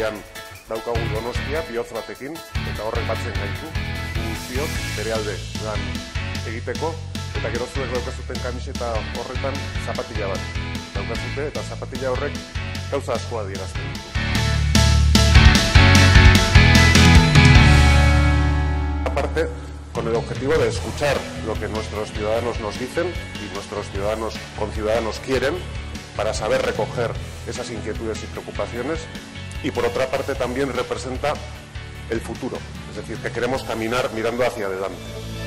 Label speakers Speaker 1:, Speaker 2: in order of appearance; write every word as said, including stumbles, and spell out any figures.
Speaker 1: aldean daukagu Donostia bihotz batekin, eta horrek batzen gaitu, guztiok bere alde lan egiteko, eta gero zuek daukazuten kamiseta horretan zapatilla bat daukazute, eta zapatilla horrek gauza askoa adierazten ditu. Aparte, con el objetivo de escuchar lo que nuestros ciudadanos nos dicen y nuestros ciudadanos conciudadanos quieren, para saber recoger esas inquietudes y preocupaciones, y por otra parte también representa el futuro, es decir, que queremos caminar mirando hacia adelante.